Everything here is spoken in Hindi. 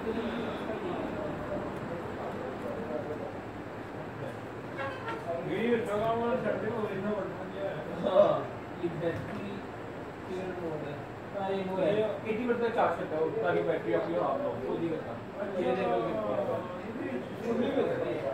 वीडियो प्रोग्राम और चलते हो इतना बढ़िया है। हां ये बैटरी केयर मोड है। हां ये वो है 80% चार्ज करता है ताकि बैटरी आपकी ऑफ ना हो। वो दी करता ये देखो कितनी है।